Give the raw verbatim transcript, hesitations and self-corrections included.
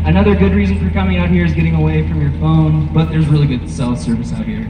Another good reason for coming out here is getting away from your phone, but there's really good cell service out here.